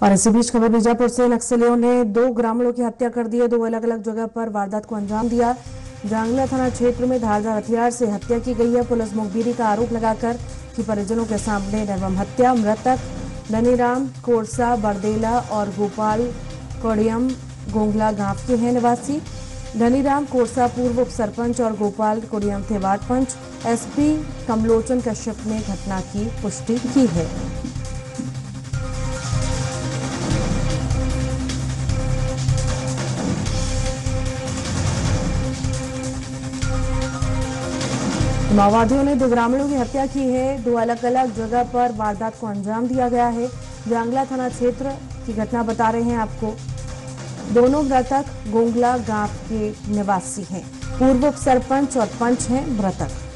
और इसी बीच खबर बीजापुर से नक्सलियों ने 2 ग्रामीणों की हत्या कर दी है। 2 अलग अलग जगह पर वारदात को अंजाम दिया। जांगला थाना क्षेत्र में धारदार हथियार से हत्या की गई है। पुलिस मुखबिरी का आरोप लगाकर की परिजनों के सामने निर्मम हत्या। मृतक धनीराम कोरसा बरदेला और गोपाल कोडियम गोंगला गांव के हैं निवासी। धनीराम कोरसा पूर्व उप सरपंच और गोपाल कोडियम थे वार्ड पंच। एसपी कमलोचन कश्यप ने घटना की पुष्टि की है। माओवादियों ने 2 ग्रामीणों की हत्या की है। 2 अलग अलग जगह पर वारदात को अंजाम दिया गया है। जांगला थाना क्षेत्र की घटना बता रहे हैं आपको। दोनों मृतक गोंगला गांव के निवासी हैं। पूर्व उप सरपंच और पंच हैं मृतक।